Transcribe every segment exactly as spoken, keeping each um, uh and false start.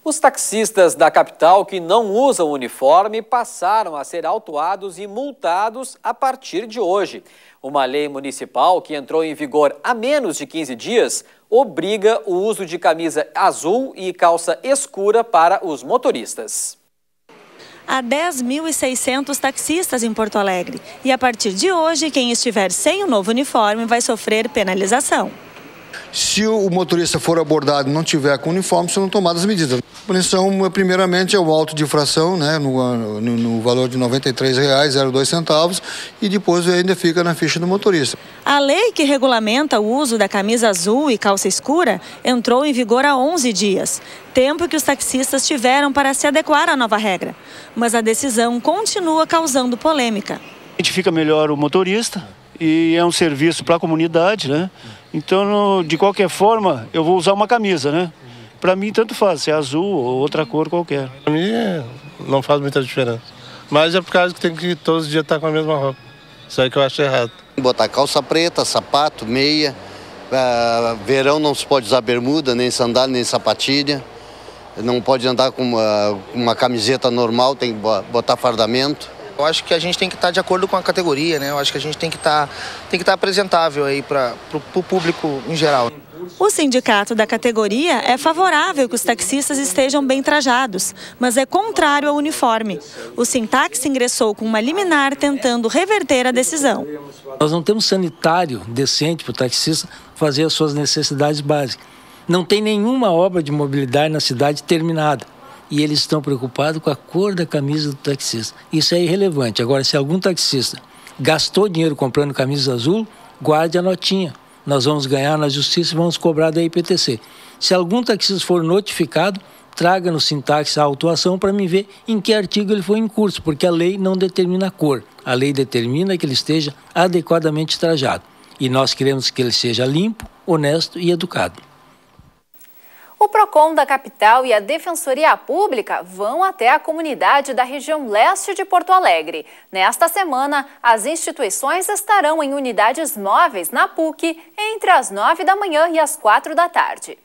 Os taxistas da capital que não usam uniforme passaram a ser autuados e multados a partir de hoje. Uma lei municipal que entrou em vigor há menos de quinze dias obriga o uso de camisa azul e calça escura para os motoristas. Há dez mil e seiscentos taxistas em Porto Alegre e a partir de hoje quem estiver sem o novo uniforme vai sofrer penalização. Se o motorista for abordado e não tiver com uniforme, serão tomadas medidas. A punição, primeiramente, é o auto de infração, né, no, no, no valor de noventa e três reais e dois centavos, e depois ainda fica na ficha do motorista. A lei que regulamenta o uso da camisa azul e calça escura entrou em vigor há onze dias, tempo que os taxistas tiveram para se adequar à nova regra. Mas a decisão continua causando polêmica. Identifica melhor o motorista e é um serviço para a comunidade, né? Então, no, de qualquer forma, eu vou usar uma camisa, né? Para mim, tanto faz, se é azul ou outra cor qualquer. Para mim, é, não faz muita diferença. Mas é por causa que tem que todos os dias estar com a mesma roupa. Isso aí que eu acho errado. Botar calça preta, sapato, meia. Uh, verão não se pode usar bermuda, nem sandália, nem sapatilha. Não pode andar com uma, uma camiseta normal, tem que botar fardamento. Eu acho que a gente tem que estar de acordo com a categoria, né? Eu acho que a gente tem que estar, tem que estar apresentável aí para o público em geral. O sindicato da categoria é favorável que os taxistas estejam bem trajados, mas é contrário ao uniforme. O Sintax ingressou com uma liminar tentando reverter a decisão. Nós não temos sanitário decente para o taxista fazer as suas necessidades básicas. Não tem nenhuma obra de mobilidade na cidade terminada. E eles estão preocupados com a cor da camisa do taxista. Isso é irrelevante. Agora, se algum taxista gastou dinheiro comprando camisa azul, guarde a notinha. Nós vamos ganhar na justiça e vamos cobrar da I P T C. Se algum taxista for notificado, traga no Sintax a autuação para me ver em que artigo ele foi em curso, porque a lei não determina a cor. A lei determina que ele esteja adequadamente trajado. E nós queremos que ele seja limpo, honesto e educado. O PROCON da capital e a Defensoria Pública vão até a comunidade da região leste de Porto Alegre. Nesta semana, as instituições estarão em unidades móveis na P U C entre as nove da manhã e as quatro da tarde.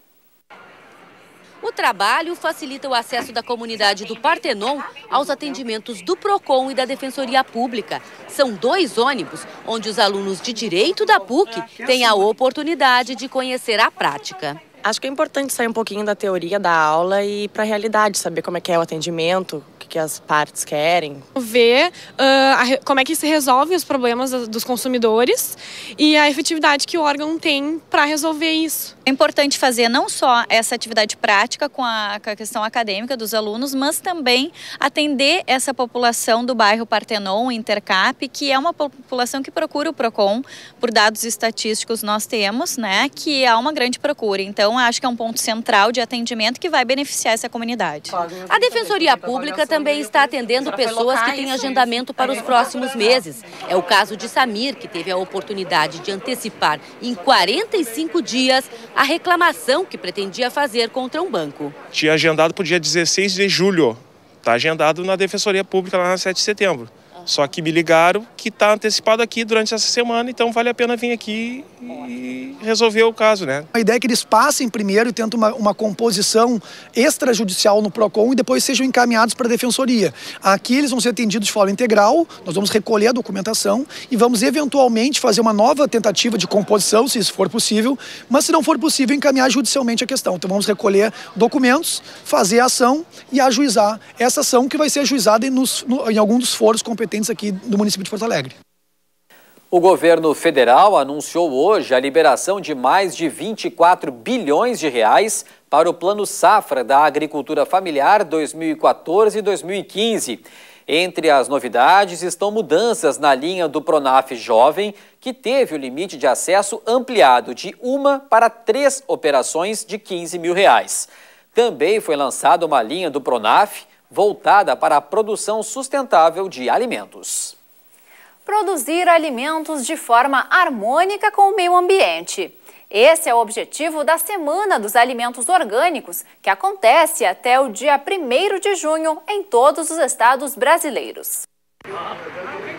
O trabalho facilita o acesso da comunidade do Partenon aos atendimentos do PROCON e da Defensoria Pública. São dois ônibus onde os alunos de Direito da P U C têm a oportunidade de conhecer a prática. Acho que é importante sair um pouquinho da teoria da aula e ir para a realidade, saber como é que é o atendimento, o que, que as partes querem. Ver uh, a, como é que se resolve os problemas dos consumidores e a efetividade que o órgão tem para resolver isso. É importante fazer não só essa atividade prática com a, com a questão acadêmica dos alunos, mas também atender essa população do bairro Partenon, Intercap, que é uma população que procura o PROCON. Por dados estatísticos nós temos, né, que há uma grande procura. Então, acho que é um ponto central de atendimento que vai beneficiar essa comunidade. A Defensoria Pública também está atendendo pessoas que têm agendamento para os próximos meses. É o caso de Samir, que teve a oportunidade de antecipar em quarenta e cinco dias a reclamação que pretendia fazer contra um banco. Tinha agendado para o dia dezesseis de julho. Está agendado na Defensoria Pública lá na sete de setembro. Só que me ligaram que está antecipado aqui durante essa semana, então vale a pena vir aqui e resolver o caso, né? A ideia é que eles passem primeiro e tentem uma, uma composição extrajudicial no PROCON e depois sejam encaminhados para a Defensoria. Aqui eles vão ser atendidos de forma integral, nós vamos recolher a documentação e vamos eventualmente fazer uma nova tentativa de composição, se isso for possível, mas se não for possível, encaminhar judicialmente a questão. Então vamos recolher documentos, fazer a ação e ajuizar essa ação que vai ser ajuizada em, nos, no, em algum dos foros competentes aqui do município de Porto Alegre. O governo federal anunciou hoje a liberação de mais de vinte e quatro bilhões de reais para o Plano Safra da Agricultura Familiar dois mil e quatorze e dois mil e quinze. Entre as novidades estão mudanças na linha do Pronaf Jovem, que teve o limite de acesso ampliado de uma para três operações de quinze mil reais. Também foi lançada uma linha do Pronaf voltada para a produção sustentável de alimentos. Produzir alimentos de forma harmônica com o meio ambiente. Esse é o objetivo da Semana dos Alimentos Orgânicos, que acontece até o dia primeiro de junho em todos os estados brasileiros.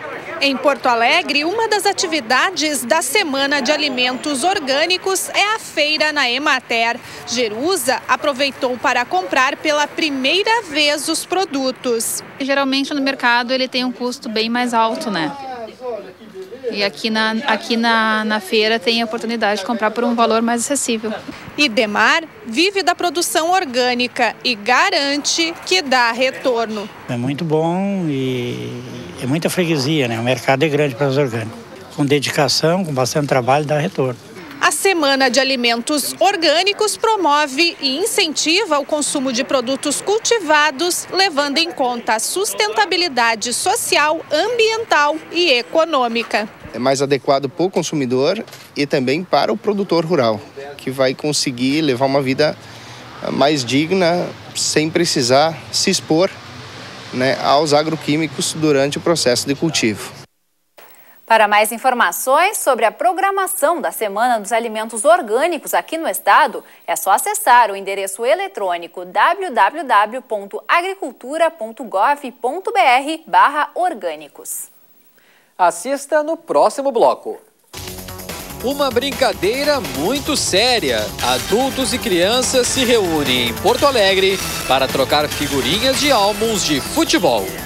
Em Porto Alegre, uma das atividades da Semana de Alimentos Orgânicos é a feira na Emater. Jerusa aproveitou para comprar pela primeira vez os produtos. Geralmente no mercado ele tem um custo bem mais alto, né? E aqui na, aqui na, na feira tem a oportunidade de comprar por um valor mais acessível. Idemar vive da produção orgânica e garante que dá retorno. É muito bom e é muita freguesia, né? O mercado é grande para os orgânicos. Com dedicação, com bastante trabalho, dá retorno. A Semana de Alimentos Orgânicos promove e incentiva o consumo de produtos cultivados, levando em conta a sustentabilidade social, ambiental e econômica. É mais adequado para o consumidor e também para o produtor rural, que vai conseguir levar uma vida mais digna sem precisar se expor, né, aos agroquímicos durante o processo de cultivo. Para mais informações sobre a programação da Semana dos Alimentos Orgânicos aqui no estado, é só acessar o endereço eletrônico w w w ponto agricultura ponto gov ponto br barra orgânicos. Assista no próximo bloco. Uma brincadeira muito séria. Adultos e crianças se reúnem em Porto Alegre para trocar figurinhas de álbuns de futebol.